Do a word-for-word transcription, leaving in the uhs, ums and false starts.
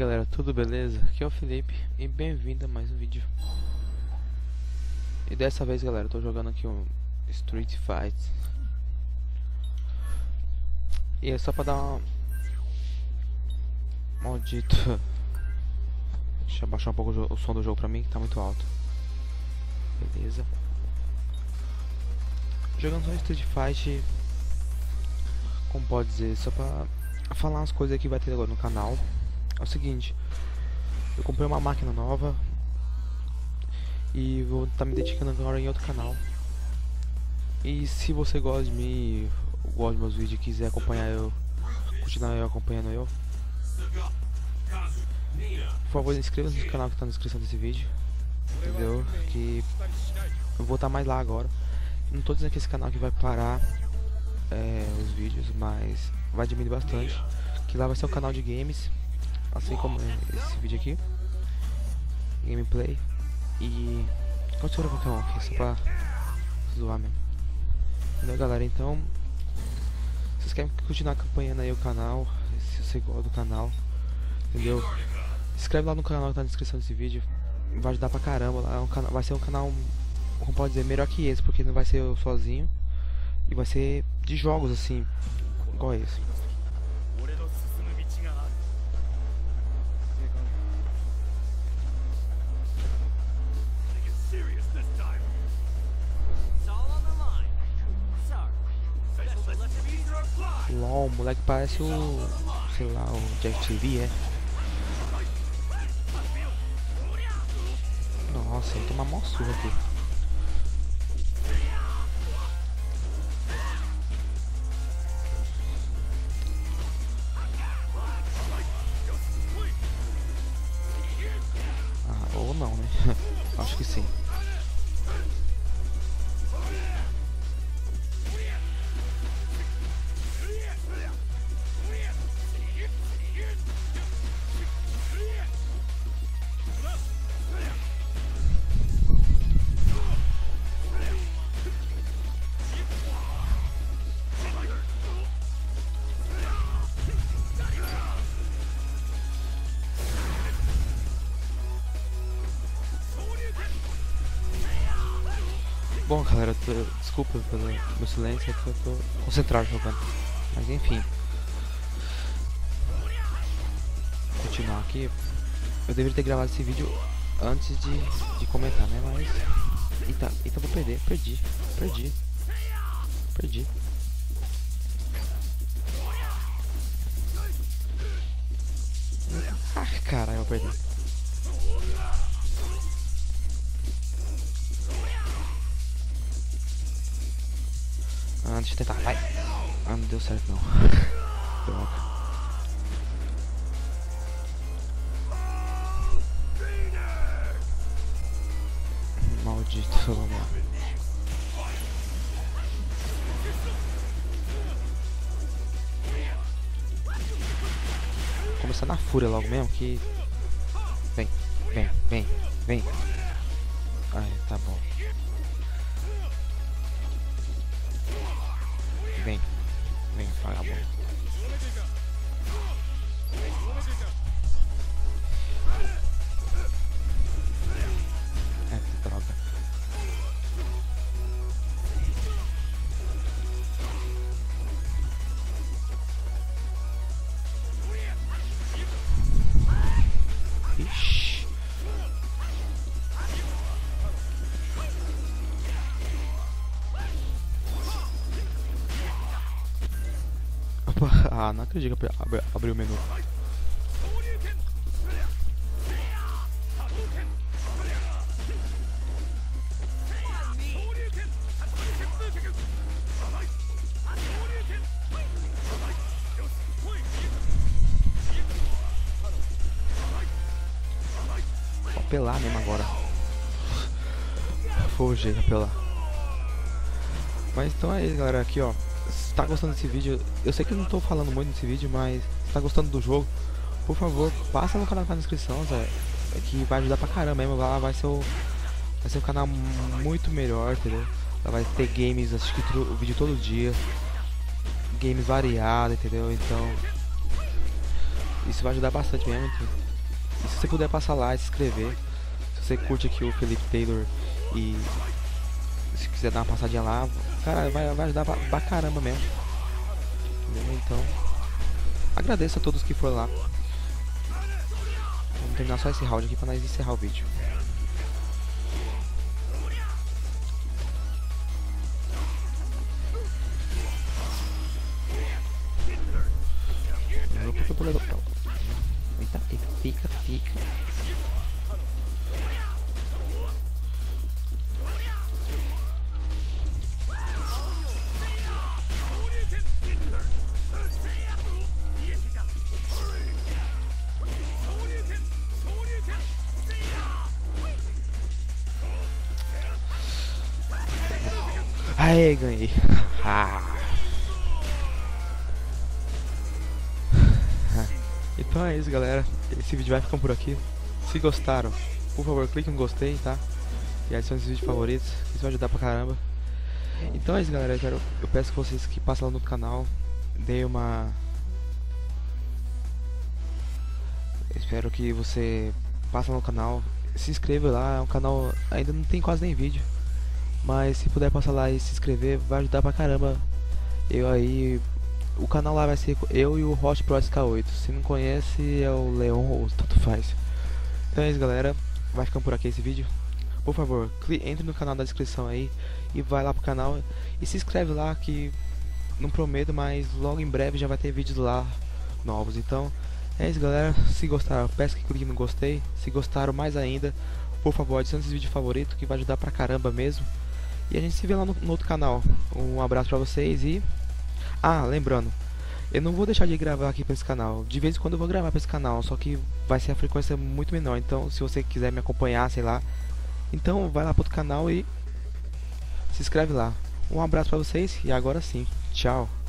galera, tudo beleza? Aqui é o Felipe e bem-vindo a mais um vídeo. E dessa vez, galera, eu tô jogando aqui um Street Fight. E é só pra dar uma... Maldito. Deixa eu abaixar um pouco o som do jogo pra mim, que tá muito alto. Beleza. Jogando só Street Fight, como pode dizer, só pra falar umas coisas que vai ter agora no canal. É o seguinte, eu comprei uma máquina nova e vou estar me dedicando agora em outro canal. E se você gosta de mim, gosta dos meus vídeos e quiser acompanhar eu, continuar eu acompanhando eu, por favor, inscreva-se no canal que está na descrição desse vídeo, entendeu? Que eu vou estar mais lá agora. Não estou dizendo que esse canal aqui vai parar é, os vídeos, mas vai diminuir bastante. Que lá vai ser um canal de games, assim como esse vídeo aqui, gameplay. E continua qualquer um aqui, só pra zoar mesmo. Entendeu, galera? Então, se vocês querem continuar acompanhando aí o canal, se você gosta do canal, entendeu? Se inscreve lá no canal que tá na descrição desse vídeo, vai ajudar pra caramba. Lá é um canal, vai ser um canal, como pode dizer, melhor que esse, porque não vai ser eu sozinho e vai ser de jogos assim, igual esse. LOL, o moleque parece o, sei lá, o Jack T V, é? Nossa, eu vou tomar mó surra aqui. Ah, ou não, né? Acho que sim. Bom, galera, tô, desculpa pelo meu silêncio, é que eu tô concentrado jogando. Mas enfim, vou continuar aqui. Eu deveria ter gravado esse vídeo antes de, de comentar, né? Mas... Eita, eita, vou perder, perdi, perdi, perdi. Ah, caralho, eu perdi. Ah, deixa eu tentar, vai. Ah, não deu certo não. Droga. Maldito, vamos lá. Vou começar na fúria logo mesmo, que... Vem, vem, vem, vem. Ai, tá bom. Vem, vem, vagabundo. É, que droga. Ixi. Ah, não acredito que abri, abri o menu. Vou apelar mesmo agora. Fugir, apelar. Mas então é isso, galera. Aqui, ó. Se tá gostando desse vídeo, eu sei que eu não tô falando muito nesse vídeo, mas se tá gostando do jogo, por favor, passa no canal que tá na descrição, Zé, que vai ajudar pra caramba mesmo. Lá vai ser o, vai ser um canal muito melhor, entendeu? Lá vai ter games, acho que o vídeo todo dia, games variados, entendeu? Então isso vai ajudar bastante mesmo, E se você puder passar lá e se inscrever, se você curte aqui o Felipe Taylor e se quiser dar uma passadinha lá, cara, vai, vai ajudar pra, pra caramba mesmo. Entendeu? Então, agradeço a todos que foram lá. Vamos terminar só esse round aqui pra nós encerrar o vídeo. Eita, eita, fica, fica. Aê, ganhei. Ah. Então é isso, galera. Esse vídeo vai ficando por aqui. Se gostaram, por favor, clique no gostei, tá? E adicione os vídeos favoritos, isso vai ajudar pra caramba. Então é isso, galera. Eu, quero, eu peço que vocês que passam lá no canal deem uma... Eu espero que você passe lá no canal, se inscreva lá. É um canal, ainda não tem quase nem vídeo, mas se puder passar lá e se inscrever, vai ajudar pra caramba. Eu aí... O canal lá vai ser eu e o Hot Pro S K oito. Se não conhece, é o Leon ou tanto faz. Então é isso, galera. Vai ficando por aqui esse vídeo. Por favor, entre no canal da descrição aí e vai lá pro canal e se inscreve lá, que não prometo, mas logo em breve já vai ter vídeos lá novos. Então é isso, galera. Se gostaram, peço que clique no gostei. Se gostaram mais ainda, por favor, adicione esse vídeo favorito, que vai ajudar pra caramba mesmo. E a gente se vê lá no, no outro canal. Um abraço pra vocês e... Ah, lembrando, eu não vou deixar de gravar aqui pra esse canal. De vez em quando eu vou gravar pra esse canal, só que vai ser a frequência muito menor. Então, se você quiser me acompanhar, sei lá, então vai lá pro outro canal e se inscreve lá. Um abraço pra vocês e agora sim, tchau.